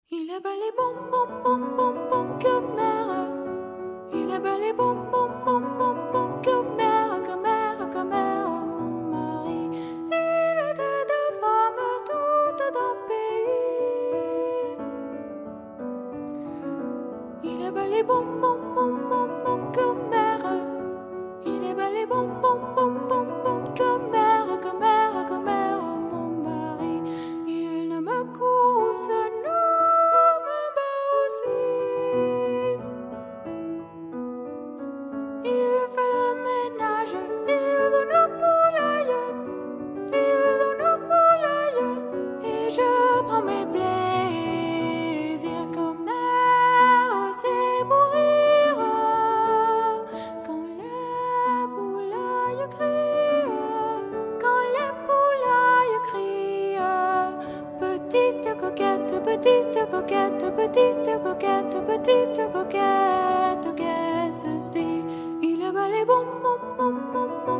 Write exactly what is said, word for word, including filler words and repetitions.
Il est bel et bon, bon, bon, bon, bon que mère. Il est bel et bon, bon, bon, bon, bon que mère, que mère, que mère, mon mari. Il était deux femmes toutes d'un pays. Il est bel et bon, bon, bon, bon, bon que mère. Il est bel et bon, bon, bon, bon, bon que mère, que mère, que mère, mon mari. Il ne me couche il fait le ménage, il donne au poulailler, il donne au poulailler, et je prends mes plaisirs comme mère, c'est pour rire. Quand les poulailles crient, quand les poulailles crient, petite coquette, petite coquette, petite coquette, petite coquette, qu'est-ce que il est bel et bon, bon, bon, bon, bon.